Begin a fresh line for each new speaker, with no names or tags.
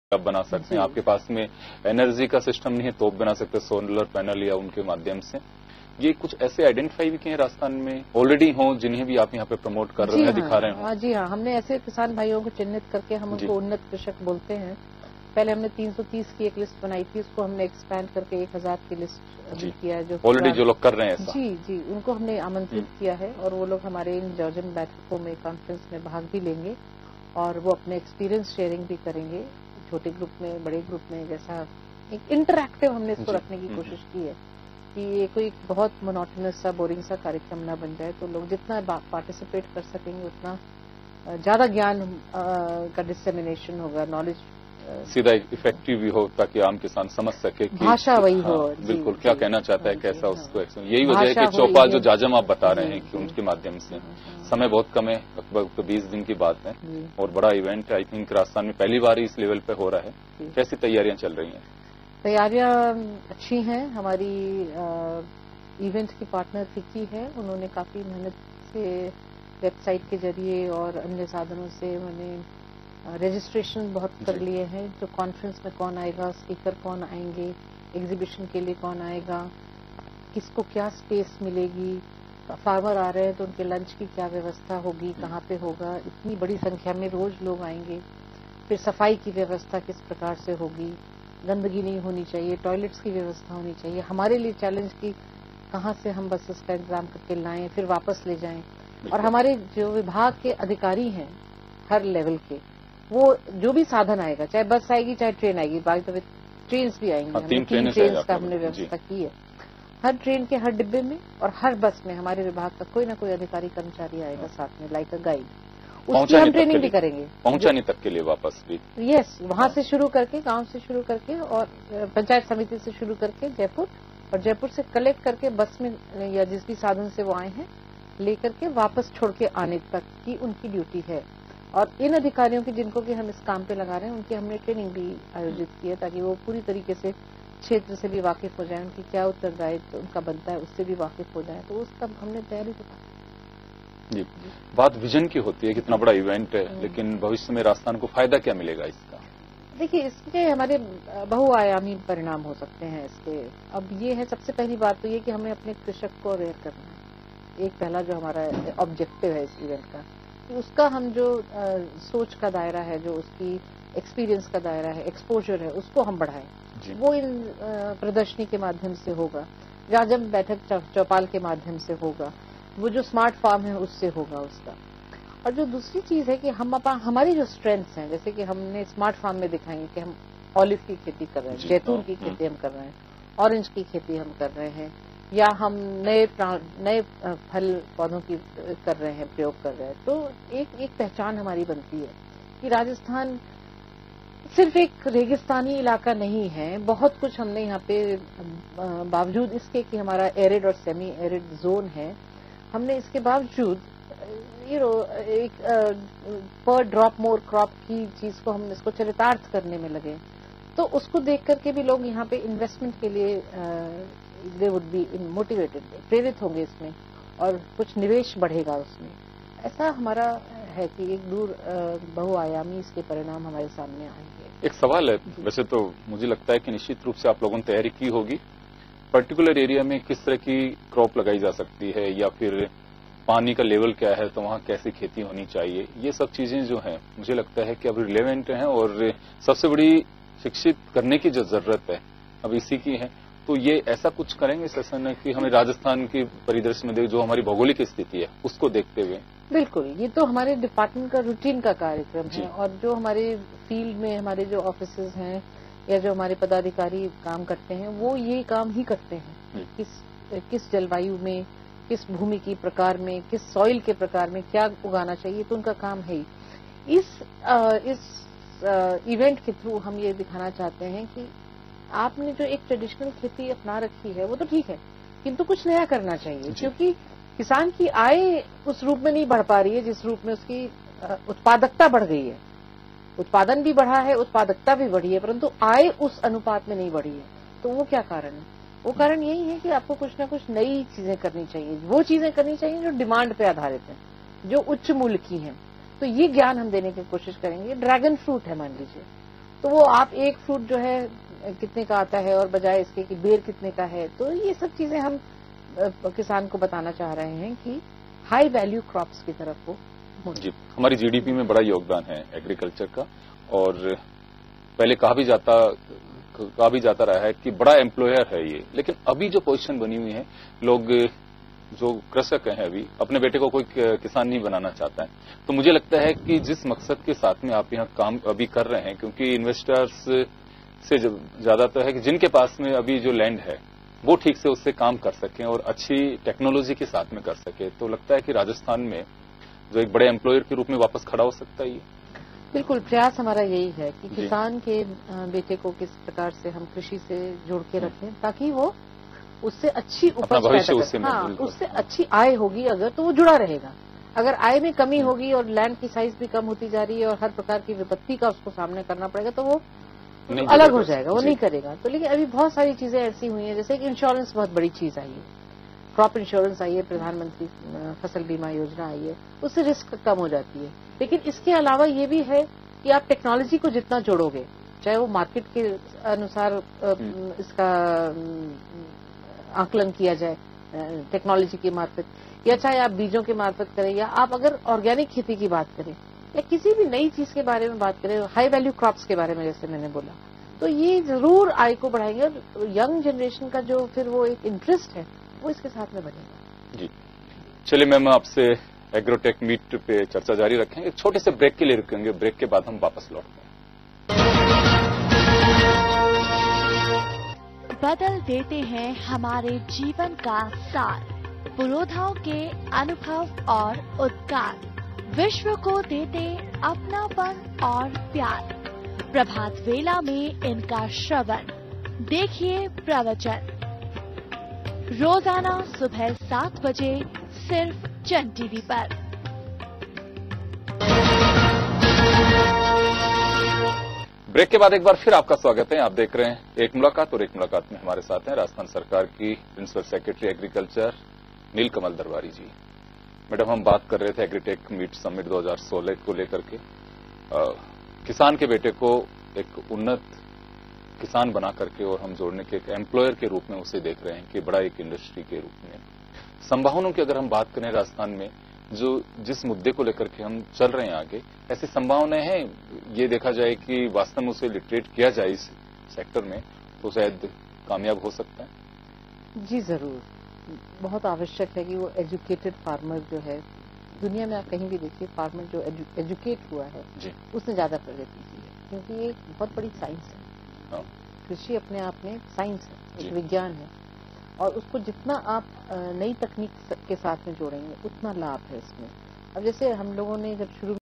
आप बना सकते हैं। आपके पास में एनर्जी का सिस्टम नहीं है तो बना सकते हैं सोलर पैनल या उनके माध्यम से। ये कुछ ऐसे आइडेंटिफाई भी किए हैं राजस्थान में ऑलरेडी हों जिन्हें भी आप यहाँ पे प्रमोट कर रहे हैं, दिखा रहे हैं?
जी हाँ, हमने ऐसे किसान भाइयों को चिन्हित करके हम उनको उन्नत कृषक बोलते हैं। पहले हमने 330 की एक लिस्ट बनाई थी, उसको हमने एक्सपैंड करके 1000 की लिस्ट अभी किया है। जो
ऑलरेडी जो लोग कर रहे हैं ऐसा।
जी, उनको हमने आमंत्रित किया है और वो लोग हमारे इन जॉर्जन बैठकों में, कॉन्फ्रेंस में भाग भी लेंगे और वो अपने एक्सपीरियंस शेयरिंग भी करेंगे, छोटे ग्रुप में, बड़े ग्रुप में। जैसा एक इंटरैक्टिव हमने इसको रखने की कोशिश की है कि ये कोई बहुत मोनोटोनस सा, बोरिंग सा कार्यक्रम ना बन जाए। तो लोग जितना पार्टिसिपेट कर सकेंगे उतना ज्यादा ज्ञान का डिसेमिनेशन होगा, नॉलेज
सीधा इफेक्टिव भी हो ताकि आम किसान समझ सके कि
भाषा वही हो।
बिल्कुल, क्या कहना चाहता है, कैसा उसको यही वजह है कि चौपाल जो जाजम आप बता रहे हैं कि उनके माध्यम से समय बहुत कम है, लगभग 20 दिन की बात है और बड़ा इवेंट आई थिंक राजस्थान में पहली बार इस लेवल पे हो रहा है। कैसी तैयारियां चल रही हैं?
तैयारियां अच्छी हैं। हमारी इवेंट की पार्टनर फिक्की है, उन्होंने काफी मेहनत से वेबसाइट के जरिए और अन्य साधनों से उन्होंने रजिस्ट्रेशन बहुत कर लिए हैं। जो कॉन्फ्रेंस में कौन आएगा, स्पीकर कौन आएंगे, एग्जीबिशन के लिए कौन आएगा, किसको क्या स्पेस मिलेगी, फार्मर आ रहे हैं तो उनके लंच की क्या व्यवस्था होगी, कहाँ पे होगा, इतनी बड़ी संख्या में रोज लोग आएंगे। फिर सफाई की व्यवस्था किस प्रकार से होगी, गंदगी नहीं होनी चाहिए, टॉयलेट्स की व्यवस्था होनी चाहिए। हमारे लिए चैलेंज की कहाँ से हम बसेस का इंतजाम करके लाएं, फिर वापस ले जाएं। और हमारे जो विभाग के अधिकारी हैं हर लेवल के, वो जो भी साधन आएगा, चाहे बस आएगी चाहे ट्रेन आएगी, बाकी तो ट्रेन भी आएंगी।
3 ट्रेन
का हमने व्यवस्था की है। हर ट्रेन के हर डिब्बे में और हर बस में हमारे विभाग का कोई ना कोई अधिकारी कर्मचारी आएगा साथ में, लाइक अ गाइड। उसकी हम ट्रेनिंग भी करेंगे
पहुंचाने तक के लिए वापस भी।
यस, वहां से शुरू करके, गांव से शुरू करके और पंचायत समिति से शुरू करके जयपुर, और जयपुर से कलेक्ट करके बस में या जिस भी साधन से वो आए हैं लेकर के वापस छोड़ के आने तक की उनकी ड्यूटी है। और इन अधिकारियों की जिनको कि हम इस काम पे लगा रहे हैं, उनकी हमने ट्रेनिंग भी आयोजित की है ताकि वो पूरी तरीके से क्षेत्र से भी वाकिफ हो जाए, उनकी क्या उत्तरदायित्व उनका बनता है उससे भी वाकिफ हो जाए। तो उसका हमने तैयारी तो
जी। बात विजन की होती है, कितना बड़ा इवेंट है, लेकिन भविष्य में राजस्थान को फायदा क्या मिलेगा इसका?
देखिए, इसके हमारे बहुआयामी परिणाम हो सकते हैं इसके। अब ये है, सबसे पहली बात तो ये कि हमें अपने कृषक को अवेयर करना है। एक पहला जो हमारा ऑब्जेक्टिव है इस इवेंट का, उसका हम जो सोच का दायरा है, जो उसकी एक्सपीरियंस का दायरा है, एक्सपोजर है, उसको हम बढ़ाएं। वो इन प्रदर्शनी के माध्यम से होगा, जाजम बैठक चौपाल के माध्यम से होगा, वो जो स्मार्ट फार्म है उससे होगा उसका। और जो दूसरी चीज है कि हम हमारी जो स्ट्रेंथ्स हैं, जैसे कि हमने स्मार्ट फार्म में दिखाएंगे कि हम ऑलिव की खेती कर रहे हैं, जैतून की खेती हम कर रहे हैं, ऑरेंज की खेती हम कर रहे हैं, या हम नए फल पौधों की कर रहे हैं, प्रयोग कर रहे हैं। तो एक पहचान हमारी बनती है कि राजस्थान सिर्फ एक रेगिस्तानी इलाका नहीं है। बहुत कुछ हमने यहाँ पे, बावजूद इसके कि हमारा एरिड और सेमी एरिड जोन है, हमने इसके बावजूद एक पर ड्रॉप मोर क्रॉप की चीज को हम इसको चरितार्थ करने में लगे। तो उसको देख करके भी लोग यहाँ पे इन्वेस्टमेंट के लिए दे वुड बी मोटिवेटेड, प्रेरित होंगे इसमें और कुछ निवेश बढ़ेगा उसमें। ऐसा हमारा है कि एक दूर बहुआयामी इसके परिणाम हमारे सामने आएंगे।
एक सवाल है, वैसे तो मुझे लगता है कि निश्चित रूप से आप लोगों ने तैयारी की होगी। पर्टिकुलर एरिया में किस तरह की क्रॉप लगाई जा सकती है, या फिर पानी का लेवल क्या है, तो वहां कैसी खेती होनी चाहिए, ये सब चीजें जो हैं मुझे लगता है कि अब रिलेवेंट हैं। और सबसे बड़ी शिक्षित करने की जो जरूरत है अब इसी की है। तो ये ऐसा कुछ करेंगे सेशन कि हमें राजस्थान की परिदृश्य में देख, जो हमारी भौगोलिक स्थिति है उसको देखते हुए।
बिल्कुल, ये तो हमारे डिपार्टमेंट का रूटीन का कार्यक्रम है। और जो हमारे फील्ड में हमारे जो ऑफिसेज हैं या जो हमारे पदाधिकारी काम करते हैं, वो ये काम ही करते हैं। किस जलवायु में, किस भूमि की प्रकार में, किस सॉइल के प्रकार में क्या उगाना चाहिए, तो उनका काम है ही। इस इवेंट के थ्रू हम ये दिखाना चाहते हैं कि आपने जो एक ट्रेडिशनल खेती अपना रखी है वो तो ठीक है, किंतु कुछ नया करना चाहिए, क्योंकि किसान की आय उस रूप में नहीं बढ़ पा रही है जिस रूप में उसकी उत्पादकता बढ़ गई है। उत्पादन भी बढ़ा है, उत्पादकता भी बढ़ी है, परंतु आय उस अनुपात में नहीं बढ़ी है। तो वो क्या कारण है? वो कारण यही है कि आपको कुछ ना कुछ नई चीजें करनी चाहिए, वो चीजें करनी चाहिए जो डिमांड पे आधारित है, जो उच्च मूल्य की हैं। तो ये ज्ञान हम देने की कोशिश करेंगे। ड्रैगन फ्रूट है मान लीजिए, तो वो आप एक फ्रूट जो है कितने का आता है और बजाय इसके कि बेर कितने का है। तो ये सब चीजें हम किसान को बताना चाह रहे हैं कि हाई वैल्यू क्रॉप्स की तरफ वो मुड़े।
जी, हमारी जीडीपी में बड़ा योगदान है एग्रीकल्चर का, और पहले कहा भी जाता रहा है कि बड़ा एम्प्लॉयर है ये, लेकिन अभी जो पोजीशन बनी हुई है, लोग जो कृषक हैं अभी अपने बेटे को कोई किसान नहीं बनाना चाहता है। तो मुझे लगता है कि जिस मकसद के साथ में आप यहाँ काम अभी कर रहे हैं, क्योंकि इन्वेस्टर्स से ज्यादा तो है कि जिनके पास में अभी जो लैंड है वो ठीक से उससे काम कर सकें और अच्छी टेक्नोलॉजी के साथ में कर सके, तो लगता है कि राजस्थान में जो एक बड़े एम्प्लॉयर के रूप में वापस खड़ा हो सकता है ये।
बिल्कुल, प्रयास हमारा यही है कि किसान के बेटे को किस प्रकार से हम कृषि से जोड़ के रखें ताकि वो उससे अच्छी उपज
भविष्य
उससे अच्छी आय होगी अगर तो वो जुड़ा रहेगा। अगर आय में कमी होगी और लैंड की साइज भी कम होती जा रही है और हर प्रकार की विपत्ति का उसको सामना करना पड़ेगा तो वो अलग हो जाएगा, वो नहीं करेगा। तो लेकिन अभी बहुत सारी चीजें ऐसी हुई हैं, जैसे कि इंश्योरेंस बहुत बड़ी चीज आई है, क्रॉप इंश्योरेंस आई है, प्रधानमंत्री फसल बीमा योजना आई है, उससे रिस्क कम हो जाती है। लेकिन इसके अलावा ये भी है कि आप टेक्नोलॉजी को जितना जोड़ोगे, चाहे वो मार्केट के अनुसार इसका आकलन किया जाए टेक्नोलॉजी के मार्फत, या चाहे आप बीजों के मार्फत करें, या आप अगर ऑर्गेनिक खेती की बात करें या किसी भी नई चीज के बारे में बात करें, हाई वैल्यू क्रॉप्स के बारे में जैसे मैंने बोला, तो ये जरूर आय को बढ़ाएंगे और यंग जनरेशन का जो फिर वो एक इंटरेस्ट है वो इसके साथ में बढ़ेगा।
जी, चलिए मैम, आपसे एग्रोटेक मीट पे चर्चा जारी रखेंगे। एक छोटे से ब्रेक के लिए रुकेंगे, ब्रेक के बाद हम वापस लौटते हैं।
बदल देते हैं हमारे जीवन का सार, पुरोधाओं के अनुभव और उत्कार, विश्व को देते अपनापन और प्यार। प्रभात वेला में इनका श्रवण, देखिए प्रवचन, रोजाना सुबह 7 बजे सिर्फ जन टीवी पर।
ब्रेक के बाद एक बार फिर आपका स्वागत है। आप देख रहे हैं एक मुलाकात, और एक मुलाकात में हमारे साथ हैं राजस्थान सरकार की प्रिंसिपल सेक्रेटरी एग्रीकल्चर नीलकमल दरबारी जी। मैडम, हम बात कर रहे थे एग्रीटेक मीट समिट 2016 को लेकर के। किसान के बेटे को एक उन्नत किसान बना करके और हम जोड़ने के एक एम्प्लॉयर के रूप में उसे देख रहे हैं कि बड़ा एक इंडस्ट्री के रूप में। संभावनाओं की अगर हम बात करें राजस्थान में, जो जिस मुद्दे को लेकर के हम चल रहे हैं आगे, ऐसी संभावनाएं हैं, ये देखा जाए कि वास्तव में उसे लिटरेट किया जाए इस सेक्टर में, तो शायद कामयाब हो सकता है।
जी जरूर, बहुत आवश्यक है कि वो एजुकेटेड फार्मर जो है, दुनिया में आप कहीं भी देखिए, फार्मर जो एजुकेट हुआ है उसने ज्यादा प्रगति की है, क्योंकि ये बहुत बड़ी साइंस है। कृषि अपने आप में साइंस है, एक विज्ञान है, और उसको जितना आप नई तकनीक के साथ में जोड़ेंगे उतना लाभ है इसमें। अब जैसे हम लोगों ने जब शुरू